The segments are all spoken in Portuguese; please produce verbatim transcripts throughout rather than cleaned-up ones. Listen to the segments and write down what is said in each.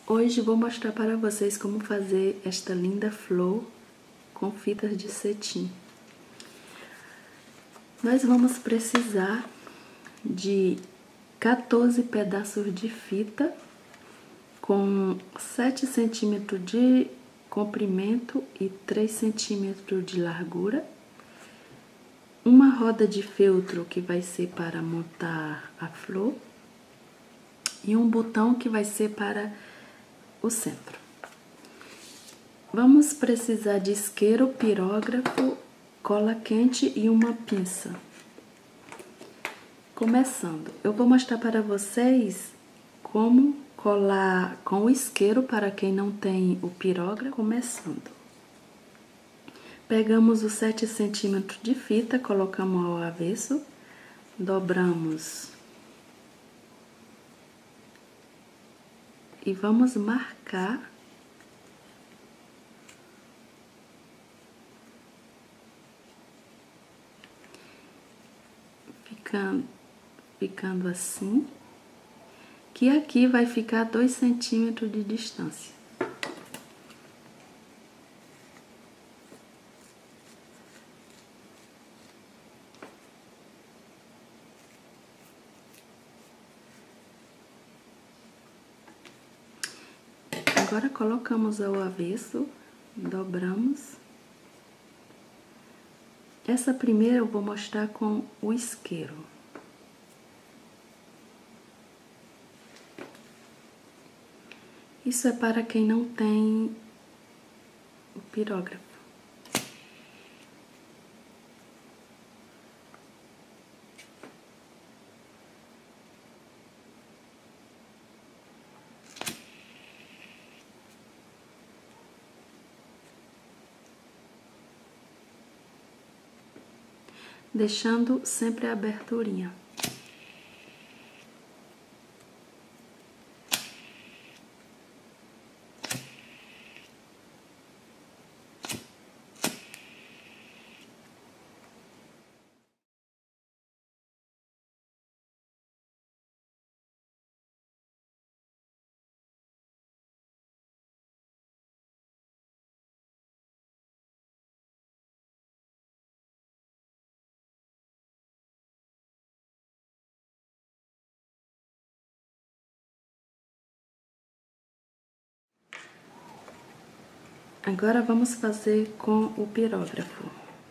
Hoje vou mostrar para vocês como fazer esta linda flor com fitas de cetim. Nós vamos precisar de quatorze pedaços de fita com sete centímetros de comprimento e três centímetros de largura. Uma roda de feltro que vai ser para montar a flor e um botão que vai ser para o centro. Vamos precisar de isqueiro, pirógrafo, cola quente e uma pinça. Começando, eu vou mostrar para vocês como colar com o isqueiro para quem não tem o pirógrafo. Começando, pegamos os sete centímetros de fita, colocamos ao avesso, dobramos e vamos marcar ficando, ficando assim, que aqui vai ficar dois centímetros de distância. Agora colocamos ao avesso, dobramos. Essa primeira eu vou mostrar com o isqueiro. Isso é para quem não tem o pirógrafo. Deixando sempre a aberturinha. Agora vamos fazer com o pirógrafo.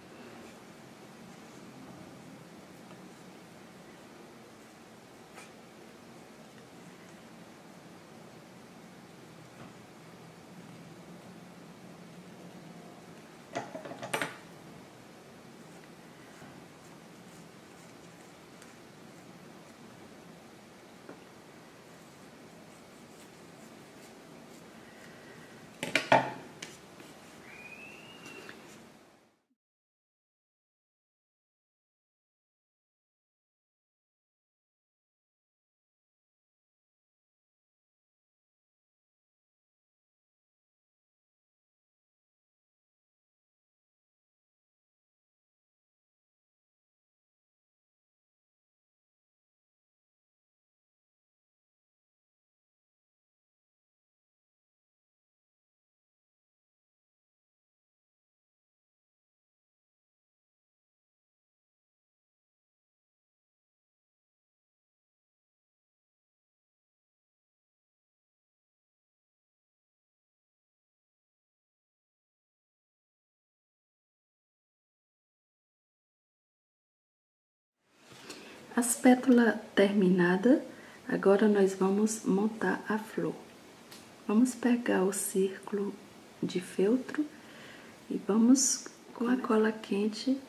As pétalas terminadas, agora nós vamos montar a flor. Vamos pegar o círculo de feltro e vamos com a cola quente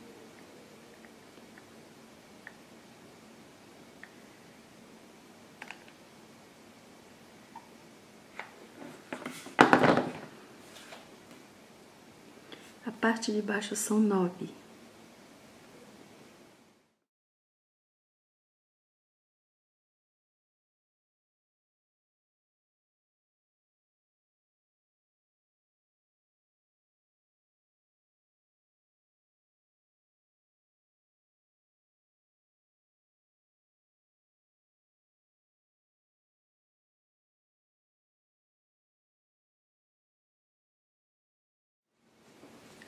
a parte de baixo são nove.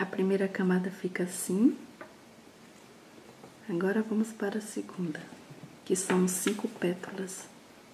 A primeira camada fica assim. Agora vamos para a segunda, que são cinco pétalas.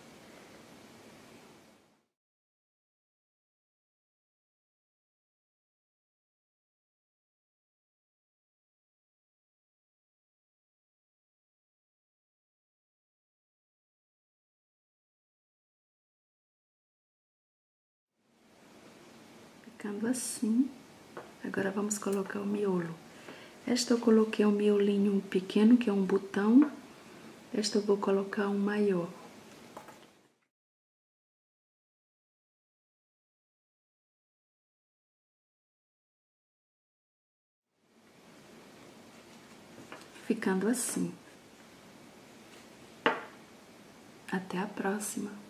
Ficando assim. Agora vamos colocar o miolo. Esta eu coloquei um miolinho pequeno, que é um botão. Esta eu vou colocar um maior. Ficando assim. Até a próxima.